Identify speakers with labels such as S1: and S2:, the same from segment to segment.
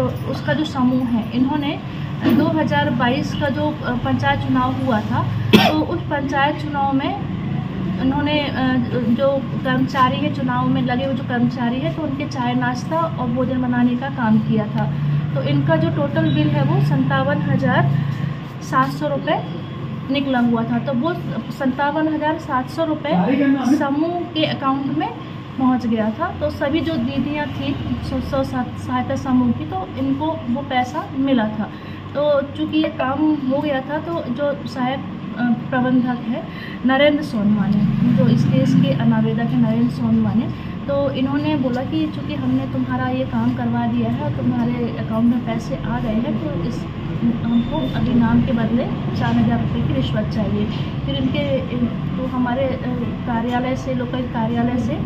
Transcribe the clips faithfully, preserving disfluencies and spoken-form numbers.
S1: उसका जो समूह है, इन्होंने दो हज़ार बाईस का जो पंचायत चुनाव हुआ था, तो उस पंचायत चुनाव में उन्होंने जो कर्मचारी है, चुनाव में लगे हुए जो कर्मचारी है, तो उनके चाय नाश्ता और भोजन बनाने का काम किया था। तो इनका जो टोटल बिल है वो संतावन हज़ार सात सौ रुपये निकला हुआ था। तो वो संतावन हज़ार सात सौ रुपये समूह के अकाउंट में पहुंच गया था। तो सभी जो दीदियां थी स्व सहायता समूह की, तो इनको वो पैसा मिला था। तो चूँकि ये काम हो गया था, तो जो सहायक प्रबंधक है नरेंद्र सोनवाने, जो इस केस के अनावेदक है नरेंद्र सोनवाने, तो इन्होंने बोला कि चूँकि हमने तुम्हारा ये काम करवा दिया है और तुम्हारे अकाउंट में पैसे आ गए हैं, तो इस हमको अभी नाम के बदले चार हज़ार रुपये की रिश्वत चाहिए। फिर इनके तो हमारे कार्यालय से, लोकल कार्यालय से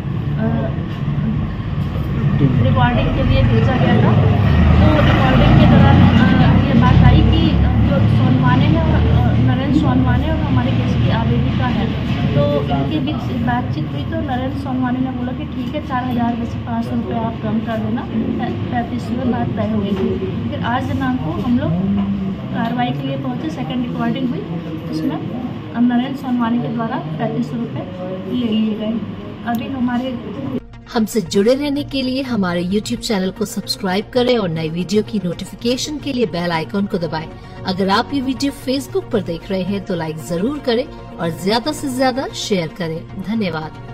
S1: रिकॉर्डिंग के लिए भेजा गया था। तो रिकॉर्डिंग के दौरान ये बात आई कि जो सोनवाने है और नरेंद्र सोनवाने और हमारे केस की आवेदिका है, तो इनके बीच बातचीत हुई। तो नरेंद्र सोनवाने ने बोला कि ठीक है, चार हज़ार में से पाँच सौ रुपये आप कम कर देना। पैंतीस में बात तय हुई थी। फिर आज दिनांक को हम लोग कार्रवाई के लिए पहुँचे, सेकंड रिकॉर्डिंग हुई, उसमें नरेंद्र सोनवाने के द्वारा पैंतीस सौ रुपये ले लिए गए। अभी हमारे
S2: हमसे जुड़े रहने के लिए हमारे यूट्यूब चैनल को सब्सक्राइब करें और नई वीडियो की नोटिफिकेशन के लिए बेल आइकॉन को दबाएं। अगर आप ये वीडियो फेसबुक पर देख रहे हैं तो लाइक जरूर करें और ज्यादा से ज्यादा शेयर करें। धन्यवाद।